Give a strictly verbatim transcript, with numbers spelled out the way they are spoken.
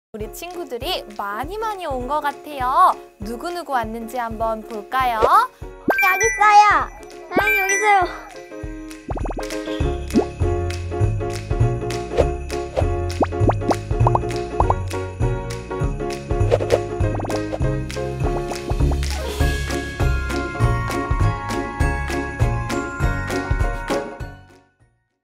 우리 친구들이 많이 많이 온 것 같아요. 누구누구 왔는지 한번 볼까요? 여기